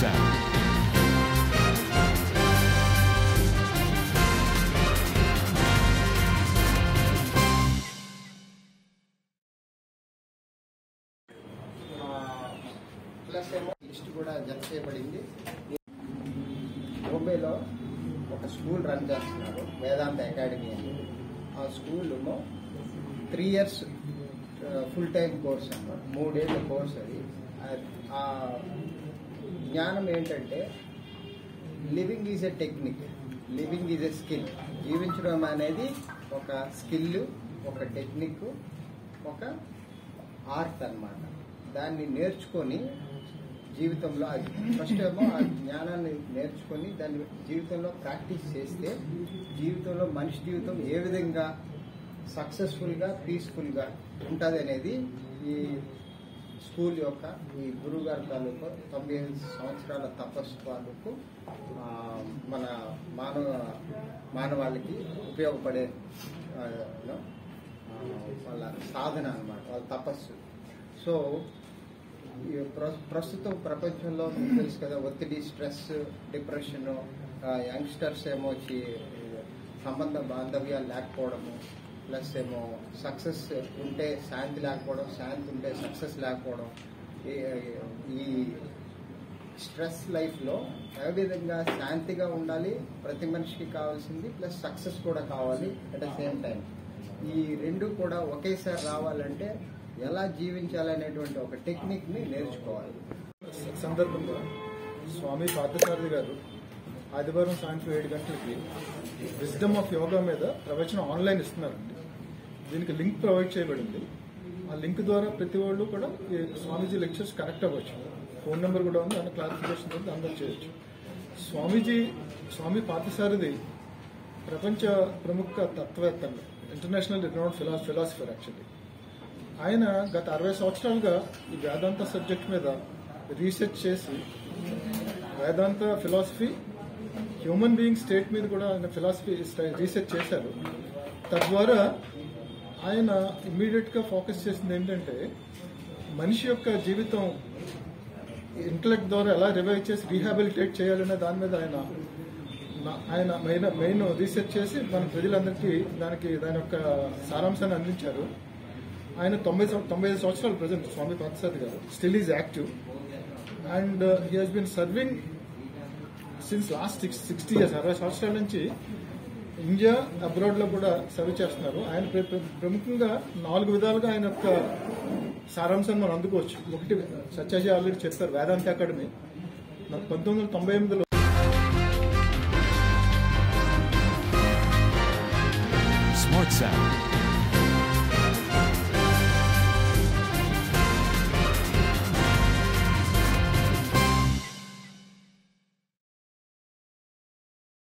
Sound. Plus ఏమో list కూడా జత చేయబడింది. బొంబేలో ఒక స్కూల్ రన్ చేస్తున్నారు, వేదాంత అకాడమీ అని. ఆ స్కూల్లో 3 years ఫుల్ టైం కోర్స్ అన్నమాట, 3 ఏళ్ళ కోర్స్. అది ఆ జ్ఞానం ఏంటంటే living is a technique, living is a skill. జీవించడం అనేది ఒక స్కిల్, ఒక టెక్నిక్, ఒక ఆర్ట్ అన్నమాట. దాన్ని నేర్చుకొని జీవితంలో ఫస్ట్ ఏమో ఆ జ్ఞానాన్ని నేర్చుకొని దాన్ని జీవితంలో ప్రాక్టీస్ చేస్తే జీవితంలో మనిషి జీవితం ఏ విధంగా సక్సెస్ఫుల్గా పీస్ఫుల్గా ఉంటుంది అనేది ఈ స్కూల్ యొక్క ఈ గురువు గారి తాలూకు 95 సంవత్సరాల తపస్సు తాలూకు మన మానవాళికి ఉపయోగపడే వాళ్ళ సాధన అన్నమాట, వాళ్ళ తపస్సు. సో ప్రస్తుతం ప్రపంచంలో మీకు తెలుసు కదా, ఒత్తిడి, స్ట్రెస్, డిప్రెషన్, యంగ్స్టర్స్ ఏమో వచ్చి సంబంధ బాంధవ్యాలు లేకపోవడము, ప్లస్ ఏమో సక్సెస్ ఉంటే శాంతి లేకపోవడం, శాంతి ఉంటే సక్సెస్ లేకపోవడం. ఈ స్ట్రెస్ లైఫ్లో ఏ విధంగా శాంతిగా ఉండాలి, ప్రతి మనిషికి కావాల్సింది, ప్లస్ సక్సెస్ కూడా కావాలి అట్ ద సేమ్ టైం. ఈ రెండు కూడా ఒకేసారి రావాలంటే ఎలా జీవించాలనేటువంటి ఒక టెక్నిక్ని నేర్చుకోవాలి. సందర్భంగా స్వామి పార్థసారథి గారు ఆదివారం సాయంత్రం 7 గంటలకి విజ్డమ్ ఆఫ్ యోగా మీద ప్రవచనం ఆన్లైన్ ఇస్తున్నారండి. దీనికి లింక్ ప్రొవైడ్ చేయబడింది. ఆ లింక్ ద్వారా ప్రతి వాళ్ళు కూడా ఈ స్వామీజీ లెక్చర్స్ కనెక్ట్ అవ్వచ్చు. ఫోన్ నెంబర్ కూడా ఉంది, దాని క్లారిఫికేషన్ ఉంది, అందరూ చేయొచ్చు. స్వామి పార్థసారథి ప్రపంచ ప్రముఖ తత్వవేత్త, ఇంటర్నేషనల్ రినౌండ్ ఫిలాసఫర్. యాక్చువల్లీ ఆయన గత 60 సంవత్సరాలుగా ఈ వేదాంత సబ్జెక్ట్ మీద రీసెర్చ్ చేసి Vedanta philosophy, human being state మీద కూడా ఆయన ఫిలాసఫీ రీసెర్చ్ చేశారు. తద్వారా ఆయన ఇమ్మీడియట్ గా ఫోకస్ చేసింది ఏంటంటే మనిషి యొక్క జీవితం ఇంటలెక్ట్ ద్వారా ఎలా రివైవ్ చేసి రీహాబిలిటేట్ చేయాలనే దాని మీద ఆయన మెయిన్ రీసెర్చ్ చేసి మన ప్రజలందరికీ దాని యొక్క సారాంశాన్ని అందించారు. ఆయన 95 సంవత్సరాలు present Swami Parthasarathy garu still is active and he has been serving since last 60 years, 60 సంవత్సరాల నుంచి ఇండియా అబ్రాడ్ లో కూడా సర్వ్ చేస్తున్నారు. ఆయన ప్రముఖంగా 4 విధాలుగా ఆయన యొక్క సారాంశాన్ని మనం అందుకోవచ్చు. ఒకటి సత్యాజీ ఆల్రెడీ చెప్పారు, వేదాంత అకాడమీ 1998లో Smart Sound.